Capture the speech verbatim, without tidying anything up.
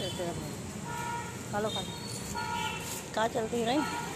देते हैं। खा लो खा लो। कहाँ चलती रही?